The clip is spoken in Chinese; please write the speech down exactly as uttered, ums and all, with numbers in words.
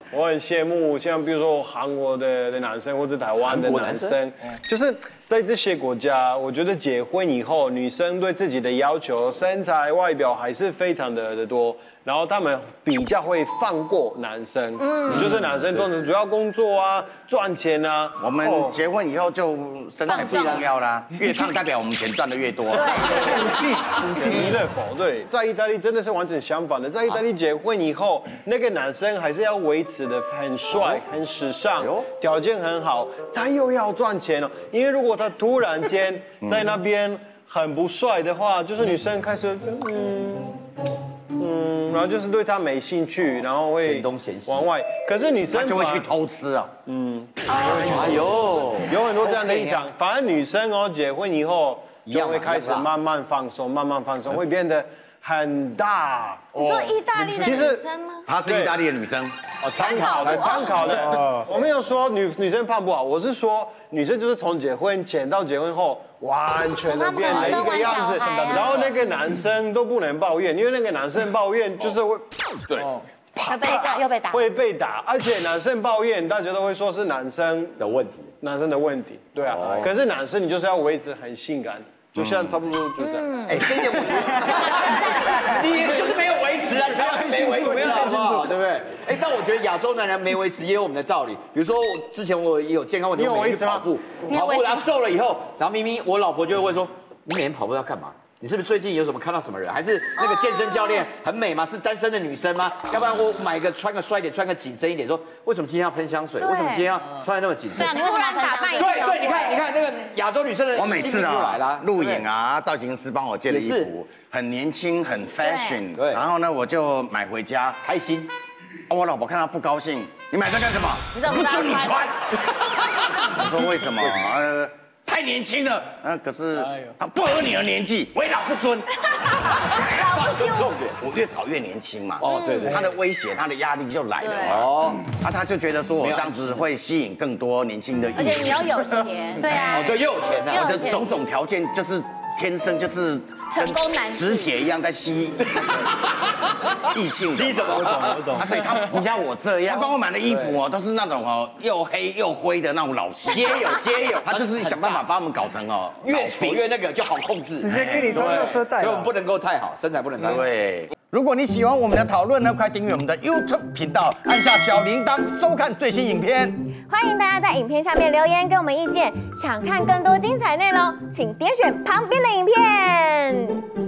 我很羡慕，像比如说韩国的的男生或者台湾的男生，就是在这些国家，我觉得结婚以后，女生对自己的要求、身材、外表还是非常的的多，然后他们比较会放过男生，嗯，就是男生都是主要工作啊、赚钱啊。 我们结婚以后就身材不重要啦，越胖代表我们钱赚的越多。 武器，武器弥勒佛，对，在意大利真的是完全相反的，在意大利结婚以后，那个男生还是要维持的很帅、很时尚，条件很好，他又要赚钱哦。因为如果他突然间在那边很不帅的话，就是女生开始嗯嗯，然后就是对他没兴趣，然后会往外。可是女生就会去偷吃啊，嗯， 哎呦， 有很多这样的立场。反正女生哦，结婚以后就会开始慢慢放松，慢慢放松，会变得很大。 你说意大利的女生吗？ 她是意大利的女生， 哦，参考的，参考的。我没有说女女生胖不好，我是说女生就是从结婚前到结婚后，完全的变了一个样子，然后那个男生都不能抱怨，因为那个男生抱怨就是会，对。 又被打，又被打， 会被打，而且男生抱怨，大家都会说是男生的问题， 男生的问题，对啊。可是男生你就是要维持很性感，就像差不多就这样。 哎，这一点我觉得，今天就是没有维持啊，台湾没维持，好不好？对不对？哎，但我觉得亚洲男人没维持也有我们的道理。比如说，之前我也有健康问题， 你有维持吗？ 跑步，跑步，然后瘦了以后，然后明明我老婆就会问说，你每天跑步要干嘛？你是不是最近有什么看到什么人？还是那个健身教练很美吗？是单身的女生吗？要不然我买个穿个帅一点，穿个紧身一点。说为什么今天要喷香水？为什么今天要穿的那么紧身？ 突然打扮也对对，你看你看那个亚洲女生的， 我每次啊录影啊，造型师帮我借的衣服，很年轻，很 fashion。对，然后呢，我就买回家， 开心。 我老婆看到不高兴，你买这干什么？ 你怎么不准你穿？我说为什么？呃。太年轻了，啊，可是他不合你的年纪，为老不尊。 老不重点，我越搞越年轻嘛。 哦，对对， 他的威胁，他的压力就来了嘛。哦，啊，他就觉得说我这样子会吸引更多年轻的异性。 而且你要有钱，对啊。 哦，对，又有钱呐。 我的种种条件就是天生就是成功男磁铁一样在吸异性。 吸什么？ 我懂，我懂。 所以他不要我这样，他帮我买的衣服哦，都是那种哦又黑又灰的那种老师。 皆有皆有， 他就是想办法把我们搞成哦越丑越那个就好控制， 直接给你穿垃圾袋， 所以我们不能够太好，身材不能太好。 对。如果你喜欢我们的讨论呢，快订阅我们的 YouTube 频道，按下小铃铛收看最新影片。 欢迎大家在影片下面留言给我们意见，想看更多精彩内容，请点选旁边的影片。